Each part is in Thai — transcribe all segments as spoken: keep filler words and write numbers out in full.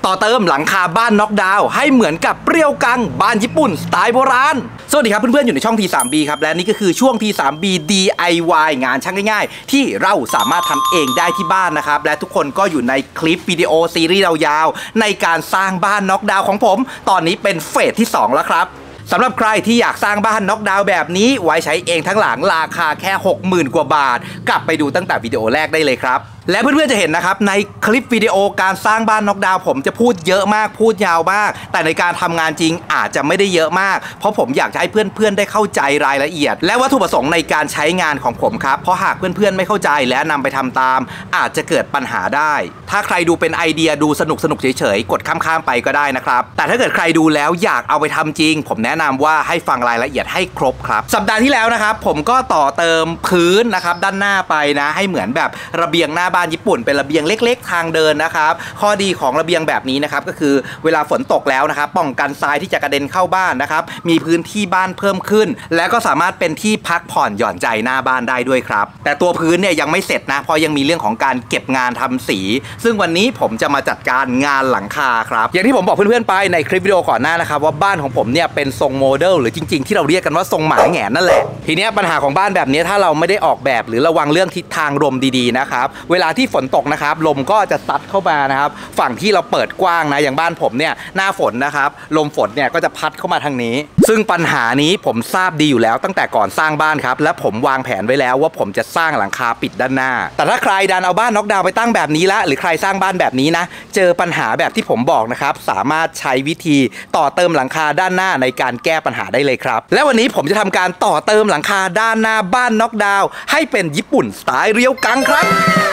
ต่อเติมหลังคาบ้านน็อกดาวน์ให้เหมือนกับเปรี้ยวกังบ้านญี่ปุ่นสไตล์โบราณสวัสดีครับเพื่อนๆอยู่ในช่อง ที ทรี บี ครับและนี่ก็คือช่วง ที ทรี บี ดี ไอ วาย งานช่างง่ายๆที่เราสามารถทำเองได้ที่บ้านนะครับและทุกคนก็อยู่ในคลิปวิดีโอซีรีส์ยาวๆในการสร้างบ้านน็อกดาวน์ของผมตอนนี้เป็นเฟสที่สองแล้วครับสำหรับใครที่อยากสร้างบ้านน็อกดาวน์แบบนี้ไว้ใช้เองทั้งหลังราคาแค่ หกหมื่น กว่าบาทกลับไปดูตั้งแต่วิดีโอแรกได้เลยครับและเพื่อนๆจะเห็นนะครับในคลิปวิดีโอการสร้างบ้านน็อกดาวน์ผมจะพูดเยอะมากพูดยาวมากแต่ในการทำงานจริงอาจจะไม่ได้เยอะมากเพราะผมอยากจะให้เพื่อนๆได้เข้าใจรายละเอียดและวัตถุประสงค์ในการใช้งานของผมครับเพราะหากเพื่อนๆไม่เข้าใจและนำไปทำตามอาจจะเกิดปัญหาได้ถ้าใครดูเป็นไอเดียดูสนุกสนุกเฉยๆกดข้ามๆไปก็ได้นะครับแต่ถ้าเกิดใครดูแล้วอยากเอาไปทำจริงผมแนะนำว่าให้ฟังรายละเอียดให้ครบครับสัปดาห์ที่แล้วนะครับผมก็ต่อเติมพื้นนะครับด้านหน้าไปนะให้เหมือนแบบระเบียงหน้าบ้านญี่ปุ่นเป็นระเบียงเล็กๆทางเดินนะครับข้อดีของระเบียงแบบนี้นะครับก็คือเวลาฝนตกแล้วนะครับป้องกันทรายที่จะกระเด็นเข้าบ้านนะครับมีพื้นที่บ้านเพิ่มขึ้นและก็สามารถเป็นที่พักผ่อนหย่อนใจหน้าบ้านได้ด้วยครับแต่ตัวพื้นเนี่ยยังไม่เสร็จนะเพราะยังมีเรื่องของการเก็บงานทำสีซึ่งวันนี้ผมจะมาจัดการงานหลังคาครับอย่างที่ผมบอกเพื่อนๆไปในคลิปวิดีโอก่อนหน้านะครับว่าบ้านของผมเนี่ยเป็นทรงโมเดลหรือจริงๆที่เราเรียกกันว่าทรงหมาแหงนนั่นแหละทีนี้ปัญหาของบ้านแบบนี้ถ้าเราไม่ได้ออกแบบหรือระวังเรื่องทิศทางลมดีๆนะครับเวลาที่ฝนตกนะครับลมก็จะซัดเข้ามานะครับฝั่งที่เราเปิดกว้างนะอย่างบ้านผมเนี่ยหน้าฝนนะครับลมฝนเนี่ยก็จะพัดเข้ามาทางนี้ซึ่งปัญหานี้ผมทราบดีอยู่แล้วตั้งแต่ก่อนสร้างบ้านครับและผมวางแผนไว้แล้วว่าผมจะสร้างหลังคาปิดด้านหน้าแต่ถ้าใครดันเอาบ้านน็อกดาวน์ไปตั้งแบบนี้ละหรือใครสร้างบ้านแบบนี้นะเจอปัญหาแบบที่ผมบอกนะครับสามารถใช้วิธีต่อเติมหลังคาด้านหน้าในการแก้ปัญหาได้เลยครับและวันนี้ผมจะทำการต่อเติมหลังคาด้านหน้าบ้านน็อกดาวน์ให้เป็นญี่ปุ่นสไตล์เรียวกังครับ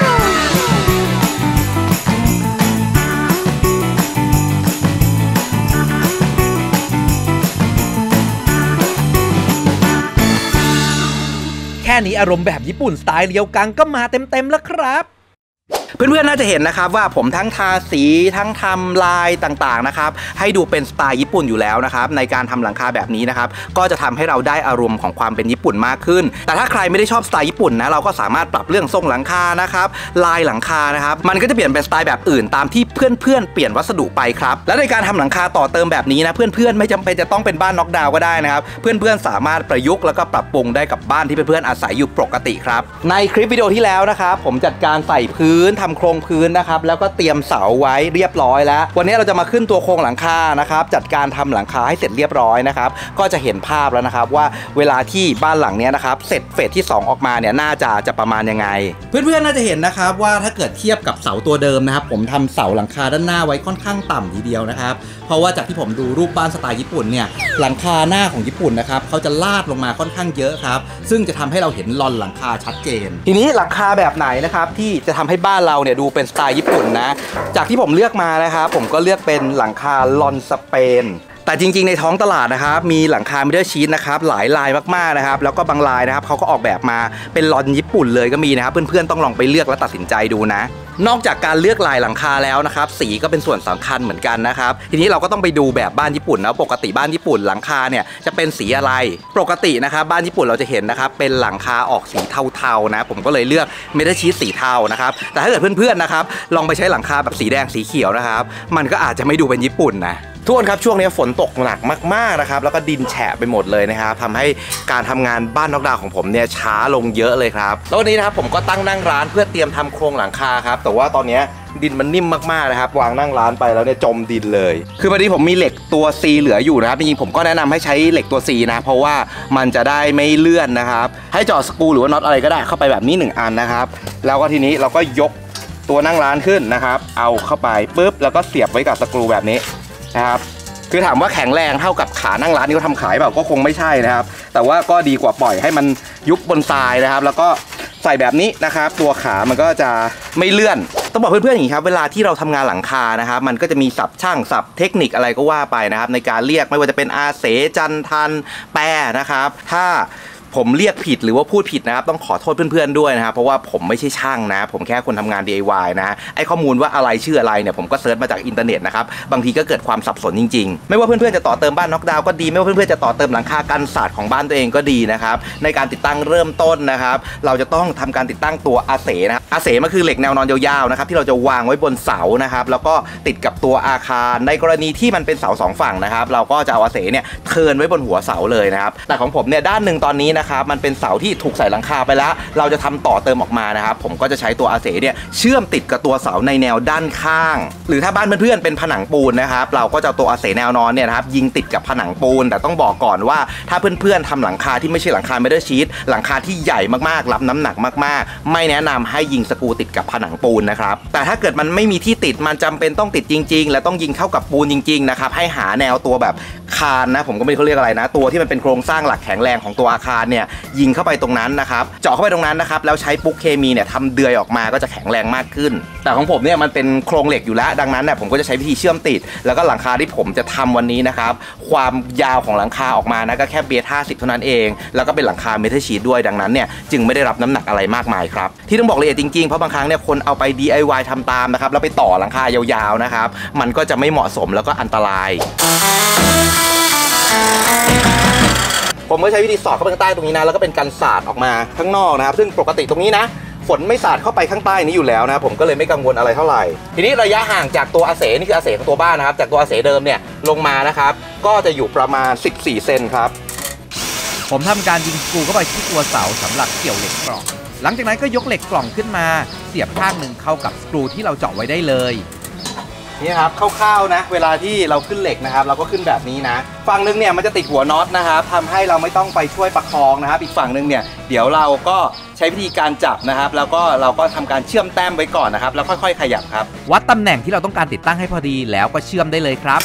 แค่นี้อารมณ์แบบญี่ปุ่นสไตล์เรียวกังก็มาเต็มๆแล้วครับเพื่อนๆน่าจะเห็นนะครับว่าผมทั้งทาสีทั้งทำลายต่างๆนะครับให้ดูเป็นสไตล์ญี่ปุ่นอยู่แล้วนะครับในการทำหลังคาแบบนี้นะครับก็จะทำให้เราได้อารมณ์ของความเป็นญี่ปุ่นมากขึ้นแต่ถ้าใครไม่ได้ชอบสไตล์ญี่ปุ่นนะเราก็สามารถปรับเรื่องทรงหลังคานะครับลายหลังคานะครับมันก็จะเปลี่ยนเป็นสไตล์แบบอื่นตามที่เพื่อนๆเปลี่ยนวัสดุไปครับและในการทำหลังคาต่อเติมแบบนี้นะเพื่อนๆไม่จำเป็นจะต้องเป็นบ้านน็อกดาวน์ก็ได้นะครับเพื่อนๆสามารถประยุกต์แล้วก็ปรับปรุงได้กับบ้านที่เพื่อนๆอาศัยอยู่ปกติครับในคลิปวิดีโอที่แล้วนะครับผมจัดการใส่พื้นทำโครงพื้นนะครับแล้วก็เตรียมเสาไว้เรียบร้อยแล้ววันนี้เราจะมาขึ้นตัวโครงหลังคานะครับจัดการทำหลังคาให้เสร็จเรียบร้อยนะครับก็จะเห็นภาพแล้วนะครับว่าเวลาที่บ้านหลังนี้นะครับเสร็จเฟสที่สองออกมาเนี่ยน่าจะจะประมาณยังไงเพื่อนๆน่าจะเห็นนะครับว่าถ้าเกิดเทียบกับเสาตัวเดิมนะครับผมทำเสาหลังคาด้านหน้าไว้ค่อนข้างต่ำทีเดียวนะครับเพราะว่าจากที่ผมดูรูปบ้านสไตล์ญี่ปุ่นเนี่ยหลังคาหน้าของญี่ปุ่นนะครับเขาจะลาดลงมาค่อนข้างเยอะครับซึ่งจะทำให้เราเห็นลอนหลังคาชัดเจนทีนี้หลังคาแบบไหนนะครับที่จะทำให้บ้านเราเนี่ยดูเป็นสไตล์ญี่ปุ่นนะจากที่ผมเลือกมานะครับผมก็เลือกเป็นหลังคาลอนสเปนแต่จริงๆในท้องตลาดนะครับมีหลังคามิเดอร์ชีทนะครับหลายลายมากๆนะครับแล้วก็บางลายนะครับเขาก็ออกแบบมาเป็นลอนญี่ปุ่นเลยก็มีนะครับเพื่อนๆต้องลองไปเลือกและตัดสินใจดูนะนอกจากการเลือกลายหลังคาแล้วนะครับสีก็เป็นส่วนสำคัญเหมือนกันนะครับทีนี้เราก็ต้องไปดูแบบบ้านญี่ปุ่นนะปกติบ้านญี่ปุ่นหลังคาเนี่ยจะเป็นสีอะไรปกตินะครับบ้านญี่ปุ่นเราจะเห็นนะครับเป็นหลังคาออกสีเทาๆนะผมก็เลยเลือกเมทัลชีทสีเทานะครับแต่ถ้าเกิดเพื่อนๆนะครับลองไปใช้หลังคาแบบสีแดงสีเขียวนะครับมันก็อาจจะไม่ดูเป็นญี่ปุ่นนะทุกคนครับช่วงนี้ฝนตกหนักมากๆนะครับแล้วก็ดินแฉะไปหมดเลยนะครับทำให้การทำงานบ้านน็อกดาวน์ของผมเนี่ยช้าลงเยอะเลยครับแล้ววันนี้นะครับผมก็ตั้งนั่งร้านเพื่อเตรียมทำโครงหลังคาครับแต่ว่าตอนนี้ดินมันนิ่มมากๆนะครับวางนั่งร้านไปแล้วเนี่ยจมดินเลยคือพอดีผมมีเหล็กตัว C เหลืออยู่นะครับจริงๆผมก็แนะนำให้ใช้เหล็กตัว C นะเพราะว่ามันจะได้ไม่เลื่อนนะครับให้เจาะสกรูหรือว่าน็อตอะไรก็ได้เข้าไปแบบนี้หนึ่งอันนะครับแล้วก็ทีนี้เราก็ยกตัวนั่งร้านขึ้นนะครับเอาเข้าไปปุ๊บแล้วก็เสียบไว้กับสกรูแบบนี้นะครับคือถามว่าแข็งแรงเท่ากับขานั่งร้านที่เขาทำขายเปล่าก็คงไม่ใช่นะครับแต่ว่าก็ดีกว่าปล่อยให้มันยุบบนทรายนะครับแล้วก็ใส่แบบนี้นะครับตัวขามันก็จะไม่เลื่อนต้องบอกเพื่อนๆอย่างนี้ครับเวลาที่เราทำงานหลังคานะครับมันก็จะมีศัพท์ช่างศัพท์เทคนิคอะไรก็ว่าไปนะครับในการเรียกไม่ว่าจะเป็นอาเสจันทันแปรนะครับถ้าผมเรียกผิดหรือว่าพูดผิดนะครับต้องขอโทษเพื่อนๆด้วยนะครับเพราะว่าผมไม่ใช่ช่างนะผมแค่คนทำงาน ดี ไอ วาย นะไอข้อมูลว่าอะไรชื่ออะไรเนี่ยผมก็เซิร์ชมาจากอินเทอร์เน็ตนะครับบางทีก็เกิดความสับสนจริงๆไม่ว่าเพื่อนๆจะต่อเติมบ้านน็อกดาวน์ก็ดีไม่ว่าเพื่อนๆจะต่อเติมหลังคากันศาสตร์ของบ้านตัวเองก็ดีนะครับในการติดตั้งเริ่มต้นนะครับเราจะต้องทำการติดตั้งตัวอาเสนะอาเสมันคือเหล็กแนวนอนยาวๆนะครับที่เราจะวางไว้บนเสานะครับแล้วก็ติดกับตัวอาคารในกรณีที่มันเป็นเสาสองฝั่งนะครับเราก็จะเอาอาเสเนี่ยเทิร์นไว้บนหัวเสาเลยนะครับแต่ของผมเนี่ยด้านหนึ่งตอนนี้นะครับมันเป็นเสาที่ถูกใส่หลังคาไปแล้วเราจะทำต่อเติมออกมานะครับผมก็จะใช้ตัวอาเสเนี่ยเชื่อมติดกับตัวเสาในแนวด้านข้างหรือถ้าบ้านเพื่อนๆเป็นผนังปูนนะครับเราก็จะตัวอาเสแนวนอนเนี่ยนะครับยิงติดกับผนังปูนแต่ต้องบอกก่อนว่าถ้าเพื่อนๆทำหลังคาที่ไม่ใช่หลังคาเมทัลชีทหลังคาที่ใหญ่มากๆรับน้ำหนักมากๆไม่แนะนำให้ยิงสกรูติดกับผนังปูนนะครับแต่ถ้าเกิดมันไม่มีที่ติดมันจำเป็นต้องติดจริงๆและต้องยิงเข้ากับปูนจริงๆนะครับให้หาแนวตัวแบบคานนะผมก็ไม่รู้เขาเรียกอะไรนะตัวที่มันเป็นโครงสร้างหลักแข็งแรงของตัวอาคารเนี่ยยิงเข้าไปตรงนั้นนะครับเจาะเข้าไปตรงนั้นนะครับแล้วใช้ปุ๊กเคมีเนี่ยทำเดือยออกมาก็จะแข็งแรงมากขึ้นแต่ของผมเนี่ยมันเป็นโครงเหล็กอยู่แล้วดังนั้นเนี่ยผมก็จะใช้วิธีเชื่อมติดแล้วก็หลังคาที่ผมจะทำวันนี้นะครับความยาวของหลังคาออกมานะก็แค่เบสห้าสิบเท่านั้นเองแล้วก็เป็นหลังคาเมทัลชีทด้วยดังนั้นเนี่ยจึงไม่ได้รับน้ำหนักอะไรมากมายครับที่ต้องบอกละเอียดจริงๆเพราะบางครั้งเนี่ยคนเอาไป ดี ไอ วาย ทำตามนะครับแล้วไปต่อหลังคายาวๆนะครับมันก็จะไม่เหมาะสมแล้วก็อันตรายผมก็ใช้วิธีสอดเข้าไปข้างใต้ตรงนี้นะแล้วก็เป็นการสาดออกมาข้างนอกนะครับซึ่งปกติตรงนี้นะฝนไม่สาดเข้าไปข้างใต้นี้อยู่แล้วนะผมก็เลยไม่กังวลอะไรเท่าไหร่ทีนี้ระยะห่างจากตัวอาเสนี่คืออาเสของตัวบ้านนะครับจากตัวอาเสเดิมเนี่ยลงมานะครับก็จะอยู่ประมาณสิบสี่เซนครับผมทำการยิงสกรูเข้าไปที่ตัวเสาสำหรับเกี่ยวเหล็กกล่องหลังจากนั้นก็ยกเหล็กกล่องขึ้นมาเสียบข้างหนึ่งเข้ากับสกรูที่เราเจาะไว้ได้เลยนี่ครับคร่าวๆนะเวลาที่เราขึ้นเหล็กนะครับเราก็ขึ้นแบบนี้นะฝั่งนึงเนี่ยมันจะติดหัวน็อตนะครับทำให้เราไม่ต้องไปช่วยประคองนะครับอีกฝั่งนึงเนี่ยเดี๋ยวเราก็ใช้วิธีการจับนะครับแล้วก็เราก็ทำการเชื่อมแต้มไว้ก่อนนะครับแล้วค่อยๆขยับครับวัดตำแหน่งที่เราต้องการติดตั้งให้พอดีแล้วก็เชื่อมได้เลยครับ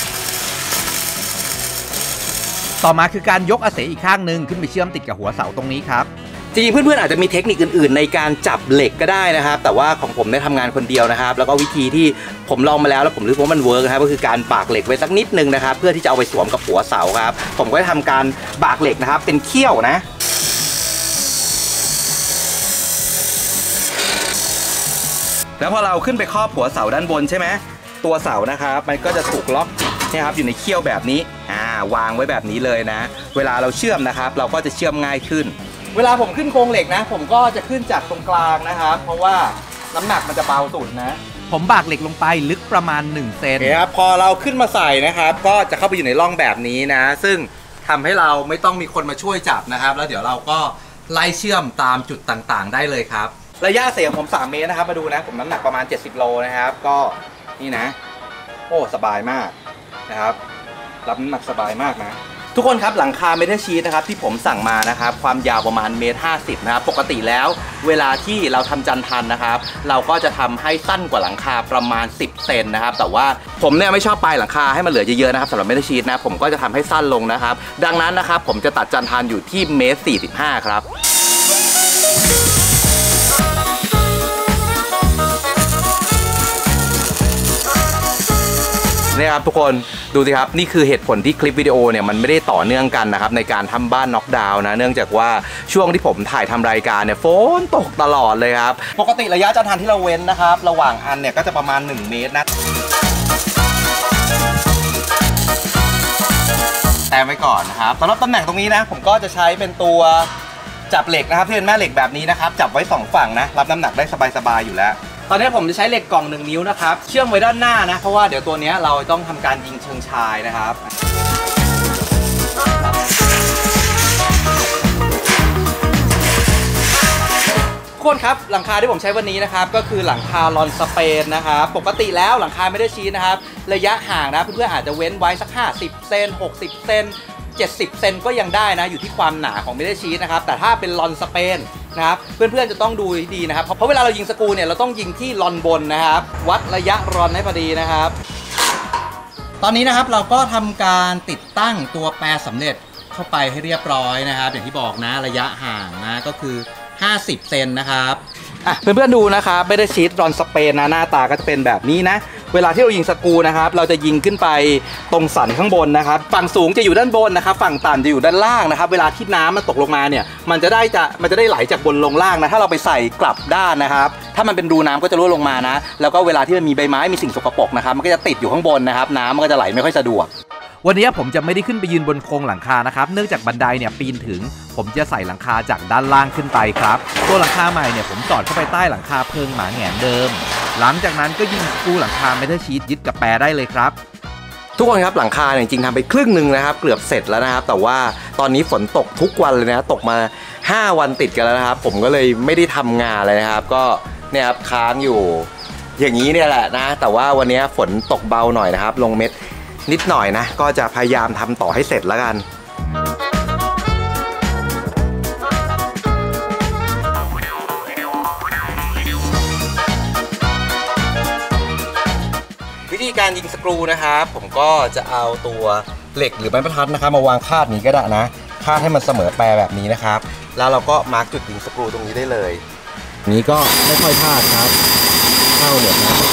ต่อมาคือการยกอาเสอีกข้างหนึ่งขึ้นไปเชื่อมติดกับหัวเสาตรงนี้ครับจริงๆเพื่อนๆอาจจะมีเทคนิคอื่นๆในการจับเหล็กก็ได้นะครับแต่ว่าของผมได้ทำงานคนเดียวนะครับแล้วก็วิธีที่ผมลองมาแล้วแล้วผมรู้ว่ามันเวิร์กครับก็คือการบากเหล็กไว้สักนิดนึงนะครับเพื่อที่จะเอาไปสวมกับหัวเสาครับผมก็ได้ทำการบากเหล็กนะครับเป็นเขี้ยวนะแล้วพอเราขึ้นไปครอบหัวเสาด้านบนใช่ไหมตัวเสานะครับมันก็จะถูกล็อกนี่ครับอยู่ในเขี้ยวแบบนี้อ่าวางไว้แบบนี้เลยนะเวลาเราเชื่อมนะครับเราก็จะเชื่อมง่ายขึ้นเวลาผมขึ้นโครงเหล็กนะผมก็จะขึ้นจากตรงกลางนะครับเพราะว่าน้ำหนักมันจะเบาสุดนะผมบากเหล็กลงไปลึกประมาณหนึ่งเซนครับพอเราขึ้นมาใส่นะครับก็จะเข้าไปอยู่ในร่องแบบนี้นะซึ่งทำให้เราไม่ต้องมีคนมาช่วยจับนะครับแล้วเดี๋ยวเราก็ไล่เชื่อมตามจุดต่างๆได้เลยครับระยะเสียงผมสามเมตรนะครับมาดูนะผมน้ำหนักประมาณเจ็ดสิบโลนะครับก็นี่นะโอ้สบายมากนะครับรับน้ำหนักสบายมากนะทุกคนครับหลังคาเมทัลชีทนะครับที่ผมสั่งมานะครับความยาวประมาณเมตรห้าสิบนะครับปกติแล้วเวลาที่เราทำจันทันนะครับเราก็จะทำให้สั้นกว่าหลังคาประมาณสิบเซนนะครับแต่ว่าผมเนี่ยไม่ชอบปลายหลังคาให้มันเหลือเยอะๆนะครับสำหรับเมทัลชีทนะผมก็จะทำให้สั้นลงนะครับดังนั้นนะครับผมจะตัดจันทันอยู่ที่เมตรสี่สิบห้าครับนี่ครับทุกคนดูสิครับนี่คือเหตุผลที่คลิปวิดีโอเนี่ยมันไม่ได้ต่อเนื่องกันนะครับในการทำบ้านน็อกดาวน์นะเนื่องจากว่าช่วงที่ผมถ่ายทำรายการเนี่ยฝนตกตลอดเลยครับปกติระยะจันทันที่เราเว้นนะครับระหว่างอันเนี่ยก็จะประมาณหนึ่งเมตรนะแต้มไว้ก่อนนะครับสำหรับตำแหน่งตรงนี้นะผมก็จะใช้เป็นตัวจับเหล็กนะครับที่เป็นแม่เหล็กแบบนี้นะครับจับไว้สองฝั่งนะรับน้ำหนักได้สบายๆอยู่แล้วตอนนี้ผมจะใช้เหล็กกล่องหนึ่งนิ้วนะครับเชื่อมไว้ด้านหน้านะเพราะว่าเดี๋ยวตัวนี้เราต้องทำการยิงเชิงชายนะครับทุกคนครับหลังคาที่ผมใช้วันนี้นะครับก็คือหลังคาลอนสเปนนะครับปกติแล้วหลังคาไม่ได้ชีทนะครับระยะห่างนะเพื่อนๆอาจจะเว้นไว้สักห้าสิบเซนหกสิบเซนเจ็ดสิบเซนก็ยังได้นะอยู่ที่ความหนาของเมทัลชีทนะครับแต่ถ้าเป็นลอนสเปนนะครับเพื่อนๆจะต้องดูดีนะครับเพราะเวลาเรายิงสกรูเนี่ยเราต้องยิงที่ลอนบนนะครับวัดระยะรอนให้พอดีนะครับตอนนี้นะครับเราก็ทำการติดตั้งตัวแปรสำเร็จเข้าไปให้เรียบร้อยนะครับอย่างที่บอกนะระยะห่างนะก็คือห้าสิบเซนนะครับอ่ะเพื่อนๆดูนะครับไม่ได้ชีทลอนสเปนนะหน้าตาก็จะเป็นแบบนี้นะเวลาที่เรายิงสกรูนะครับเราจะยิงขึ้นไปตรงสันข้างบนนะครับฝั่งสูงจะอยู่ด้านบนนะครับฝั่งต่ำจะอยู่ด้านล่างนะครับเวลาที่น้ำมันตกลงมาเนี่ยมันจะได้จะมันจะได้ไหลจากบนลงล่างนะถ้าเราไปใส่กลับด้านนะครับถ้ามันเป็นรูน้ำก็จะรั่วลงมานะแล้วก็เวลาที่มันมีใบไม้มีสิ่งสกปรกนะครับมันก็จะติดอยู่ข้างบนนะครับน้ำมันก็จะไหลไม่ค่อยสะดวกวันนี้ผมจะไม่ได้ขึ้นไปยืนบนโครงหลังคานะครับเนื่องจากบันไดเนี่ยปีนถึงผมจะใส่หลังคาจากด้านล่างขึ้นไปครับตัวหลังคาใหม่เนี่ยผมสอดเข้าไปใต้หลังคาเพิงหมาแหงนเดิมหลังจากนั้นก็ยิงสกรูหลังคาเมทัลชีทยึดกับแปรได้เลยครับทุกคนครับหลังคาจริงๆทำไปครึ่งหนึ่งนะครับเกือบเสร็จแล้วนะครับแต่ว่าตอนนี้ฝนตกทุกวันเลยนะตกมาห้าวันติดกันแล้วนะครับผมก็เลยไม่ได้ทำงานเลยนะครับก็เนี่ยครับค้างอยู่อย่างนี้เนี่ยแหละนะแต่ว่าวันนี้ฝนตกเบาหน่อยนะครับลงเม็ดนิดหน่อยนะก็จะพยายามทำต่อให้เสร็จแล้วกันวิธีการยิงสกรูนะครับผมก็จะเอาตัวเหล็กหรือไม้บรรทัดนะครับมาวางคาดนี้ก็ได้นะคาดให้มันเสมอแปรแบบนี้นะครับแล้วเราก็มาร์กจุดยิงสกรูตรงนี้ได้เลยนี้ก็ไม่ค่อยพลาดครับเข้าเหนือนะ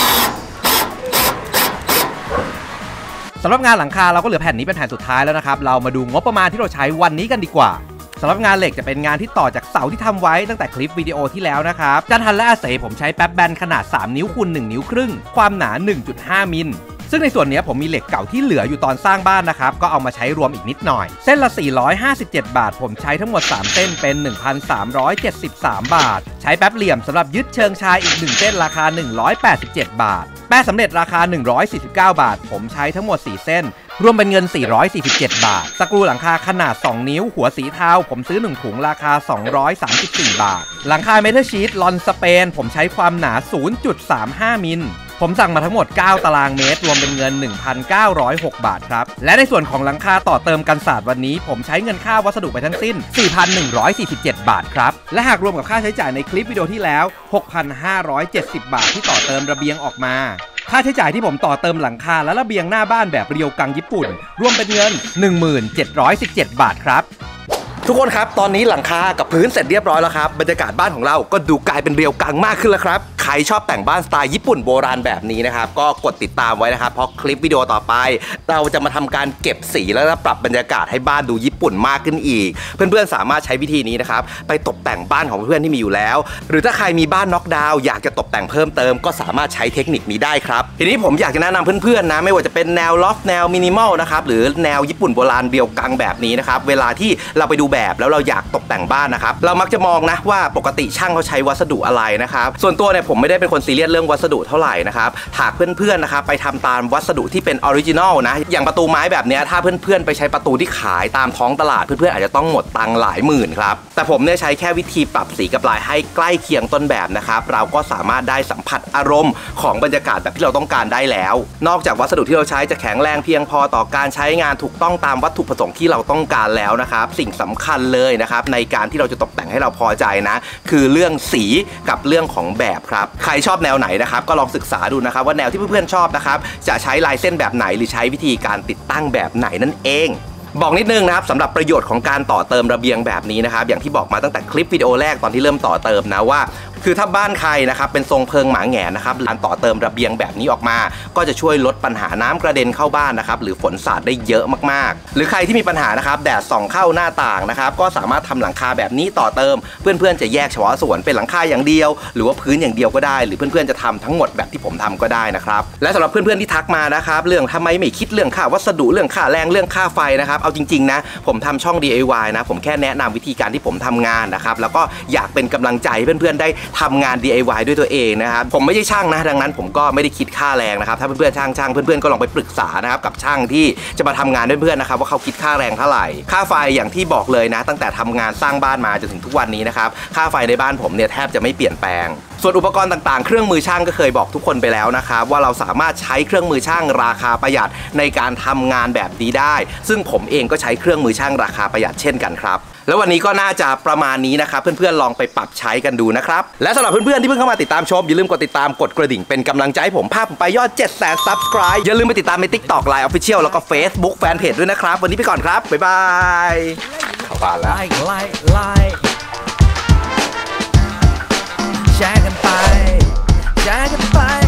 สำหรับงานหลังคาเราก็เหลือแผ่นนี้เป็นแผ่นสุดท้ายแล้วนะครับเรามาดูงบประมาณที่เราใช้วันนี้กันดีกว่าสำหรับงานเหล็กจะเป็นงานที่ต่อจากเสาที่ทำไว้ตั้งแต่คลิปวิดีโอที่แล้วนะครับจานทันและอาเสผมใช้แป๊บแบนขนาดสามนิ้วคูณหนึ่งนิ้วครึ่งความหนา หนึ่งจุดห้า มิลซึ่งในส่วนนี้ผมมีเหล็กเก่าที่เหลืออยู่ตอนสร้างบ้านนะครับก็เอามาใช้รวมอีกนิดหน่อยเส้นละสี่ร้อยห้าสิบเจ็ดบาทผมใช้ทั้งหมดสามเส้นเป็น หนึ่งพันสามร้อยเจ็ดสิบสาม บาทใช้แป๊บเหลี่ยมสำหรับยึดเชิงชายอีกหนึ่งเส้นราคาหนึ่งร้อยแปดสิบเจ็ดบาทแป้สำเร็จราคาหนึ่งร้อยสี่สิบเก้าบาทผมใช้ทั้งหมดสี่เส้นรวมเป็นเงินสี่ร้อยสี่สิบเจ็ดบาทสกรูหลังคาขนาดสองนิ้วหัวสีเทาผมซื้อหนึ่งถุงราคาสองร้อยสามสิบสี่บาทหลังคาเมทัลชีทลอนสเปนผมใช้ความหนา ศูนย์จุดสามห้า มิลผมสั่งมาทั้งหมดเก้าตารางเมตรรวมเป็นเงิน หนึ่งพันเก้าร้อยหก บาทครับและในส่วนของหลังคาต่อเติมกันศาสตร์วันนี้ผมใช้เงินค่าวัสดุไปทั้งสิ้น สี่พันหนึ่งร้อยสี่สิบเจ็ด บาทครับและหากรวมกับค่าใช้จ่ายในคลิปวิดีโอที่แล้ว หกพันห้าร้อยเจ็ดสิบ บาทที่ต่อเติมระเบียงออกมาค่าใช้จ่ายที่ผมต่อเติมหลังคาและระเบียงหน้าบ้านแบบเรียวกังญี่ปุ่นรวมเป็นเงิน หนึ่งพันเจ็ดร้อยสิบเจ็ด บาทครับทุกคนครับตอนนี้หลังคากับพื้นเสร็จเรียบร้อยแล้วครับบรรยากาศบ้านของเราก็ดูกลายเป็นเรียวกังมากขึ้นแล้วครับใครชอบแต่งบ้านสไตล์ญี่ปุ่นโบราณแบบนี้นะครับก็กดติดตามไว้นะครับเพราะคลิปวิดีโอต่อไปเราจะมาทำการเก็บสีแล้วก็ปรับบรรยากาศให้บ้านดูญี่ปุ่นมากขึ้นอีกเพื่อนๆสามารถใช้วิธีนี้นะครับไปตกแต่งบ้านของเพื่อนที่มีอยู่แล้วหรือถ้าใครมีบ้านน็อกดาวน์อยากจะตกแต่งเพิ่มเติมก็สามารถใช้เทคนิคนี้ได้ครับทีนี้ผมอยากจะแนะนำเพื่อนๆนะไม่ว่าจะเป็นแนวล็อกแนวมินิมอลนะครับหรือแนวญี่ปุ่นโบราณเรียวกังแบบนี้นะครับเวลาที่เราไปดูแบบแล้วเราอยากตกแต่งบ้านนะครับเรามักจะมองนะว่าปกติช่างเขาใช้วัสดุอะไรนะครับส่วนตัวเนี่ยผมไม่ได้เป็นคนซีเรียสเรื่องวัสดุเท่าไหร่นะครับหากเพื่อนๆนะครับไปทำตามวัสดุที่เป็นออริจินอลนะอย่างประตูไม้แบบนี้ถ้าเพื่อนๆไปใช้ประตูที่ขายตามท้องตลาดเพื่อนๆอาจจะต้องหมดตังค์หลายหมื่นครับแต่ผมเนี่ยใช้แค่วิธีปรับสีกับลายให้ใกล้เคียงต้นแบบนะครับเราก็สามารถได้สัมผัสอารมณ์ของบรรยากาศแบบที่เราต้องการได้แล้วนอกจากวัสดุที่เราใช้จะแข็งแรงเพียงพอต่อการใช้งานถูกต้องตามวัตถุประสงค์ที่เราต้องการแล้วนะครับสิ่งสำคัญเลยนะครับในการที่เราจะตกแต่งให้เราพอใจนะคือเรื่องสีกับเรื่องของแบบครับใครชอบแนวไหนนะครับก็ลองศึกษาดูนะครับว่าแนวที่เพื่อนๆชอบนะครับจะใช้ลายเส้นแบบไหนหรือใช้วิธีการติดตั้งแบบไหนนั่นเองบอกนิดนึงนะครับสำหรับประโยชน์ของการต่อเติมระเบียงแบบนี้นะครับอย่างที่บอกมาตั้งแต่คลิปวิดีโอแรกตอนที่เริ่มต่อเติมนะว่าคือถ้าบ้านใครนะครับเป็นทรงเพิงหมาแหงนนะครับการต่อเติมระเบียงแบบนี้ออกมาก็จะช่วยลดปัญหาน้ำกระเด็นเข้าบ้านนะครับหรือฝนสาดได้เยอะมากๆหรือใครที่มีปัญหานะครับแดดส่องเข้าหน้าต่างนะครับก็สามารถทำหลังคาแบบนี้ต่อเติมเพื่อนๆจะแยกเฉพาะส่วนเป็นหลังคาอย่างเดียวหรือว่าพื้นอย่างเดียวก็ได้หรือเพื่อนๆจะทำทั้งหมดแบบที่ผมทำก็ได้นะครับและสำหรับเพื่อนๆที่ทักมานะครับเรื่องทำไมไม่คิดเรื่องค่าวัสดุเรื่องค่าแรงเรื่องค่าไฟนะครับเอาจริงๆนะผมทำช่อง ดี ไอ วาย นะผมแค่แนะนำวิธีการที่ผมทำงานนะครับแล้วก็อยากเป็นกำลังใจให้เพื่อนๆได้ทำงาน ดี ไอ วาย ด้วยตัวเองนะครับผมไม่ใช่ช่างนะดังนั้นผมก็ไม่ได้คิดค่าแรงนะครับถ้าเพื่อนๆช่างช่างเพื่อนๆก็ลองไปปรึกษานะครับกับช่างที่จะมาทำงานด้วยเพื่อนนะครับว่าเขาคิดค่าแรงเท่าไหร่ค่าไฟอย่างที่บอกเลยนะตั้งแต่ทำงานสร้างบ้านมาจนถึงทุกวันนี้นะครับค่าไฟในบ้านผมเนี่ยแทบจะไม่เปลี่ยนแปลงส่วนอุปกรณ์ต่างๆเครื่องมือช่างก็เคยบอกทุกคนไปแล้วนะครับว่าเราสามารถใช้เครื่องมือช่างราคาประหยัดในการทำงานแบบนี้ได้ซึ่งผมเองก็ใช้เครื่องมือช่างราคาประหยัดเช่นกันครับแล้ววันนี้ก็น่าจะประมาณนี้นะครับเพื่อนๆลองไปปรับใช้กันดูนะครับและสำหรับเพื่อนๆที่เพิ่งเข้ามาติดตามชมอย่าลืมกดติดตามกดกระดิ่งเป็นกำลังใจให้ผมภาพผมไปยอด เจ็ดแสน ซับสไครบ์ อย่าลืมไปติดตามใน ติ๊กต็อก ไลน์ Official แล้วก็ Facebook Fanpage ด้วยนะครับวันนี้ไปก่อนครับบ๊ายบายเข้าบ้านแล้วไลค์ไลค์แชร์กันไปแชร์กันไป